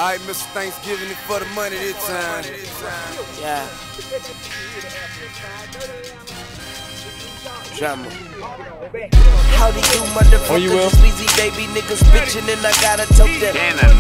Alright, Mr. Thanksgiving it for the money this time. Yeah. Drama. Howdy do, motherfuckers, Weezy baby niggas bitchin' and I gotta tote them.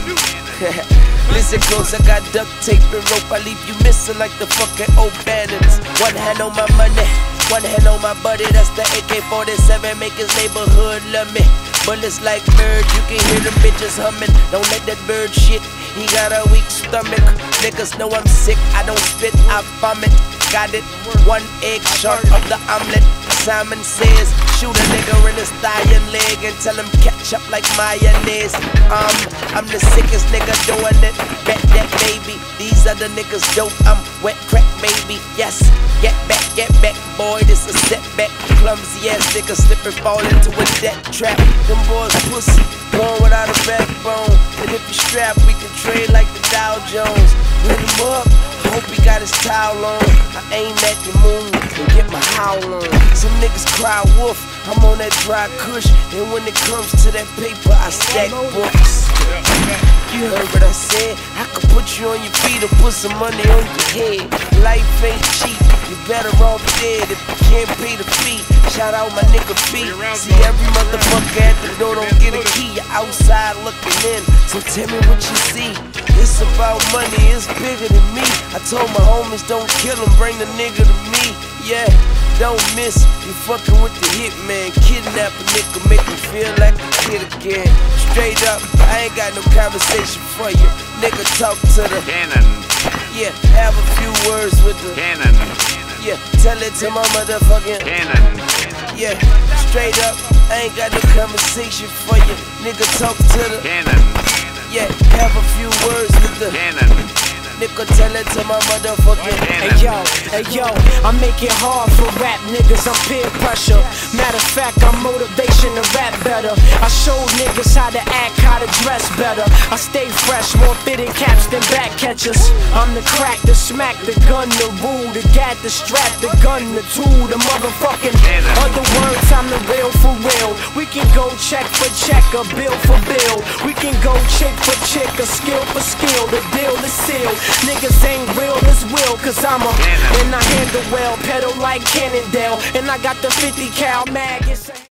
Listen close, I got duct tape and rope, I leave you missing like the fucking old bandits. One hand on my money, one hand on my buddy, that's the AK-47, make his neighborhood love me. Bullets like birds, you can hear them bitches humming. Don't let that bird shit, he got a weak stomach. Niggas know I'm sick, I don't spit, I vomit. Got it, one egg short of the omelet. Simon says, shoot a nigga in his thigh and leg and tell him catch up like mayonnaise. I'm the sickest nigga doing it. Bet that baby, these other niggas dope. I'm wet crack baby, yes. Get back, boy, this a setback. Clumsy ass nigga slip and fall into a death trap. Them boys pussy, born without a backbone. And if you strap, we can trade like the Dow Jones. Hit him up, I hope he got his towel on. I aim at the moon and get my howl on. Some niggas cry wolf, I'm on that dry kush. And when it comes to that paper, I stack books. You heard what I said, I could put you on your feet or put some money on your head. Life ain't cheap, you better off dead if you can't pay the fee. Shout out my nigga Fee. See every motherfucker at the door don't get a key. You're outside looking in, so tell me what you see. It's about money, it's bigger than me. I told my homies don't kill him, bring the nigga to me. Yeah, don't miss, you fucking with the hitman. Kidnap a nigga, make me feel like a kid again. Straight up, I ain't got no conversation for you. Nigga, talk to the cannon. Yeah, have a few words with the cannon. Yeah, tell it to my motherfucking cannon. Yeah, straight up, I ain't got no conversation for you. Nigga, talk to the cannon. Yeah, have a few words with the cannon. Nigga, tell it to my motherfucking Hey yo, I make it hard for rap niggas, I'm peer pressure. Matter of fact, I'm motivation to rap better. I show niggas how to act, how to dress better. I stay fresh, more fitted caps than back catchers. I'm the crack, the smack, the gun, the rule, the gat, the strap, the gun, the tool, the motherfucking other words, I'm the real for real. We can go check for check, or bill for bill. We can go chick for chick, or skill for skill. The deal is sealed. Niggas ain't real as will, cause I'm a and I handle well, pedal like Cannondale. And I got the 50 cal mag.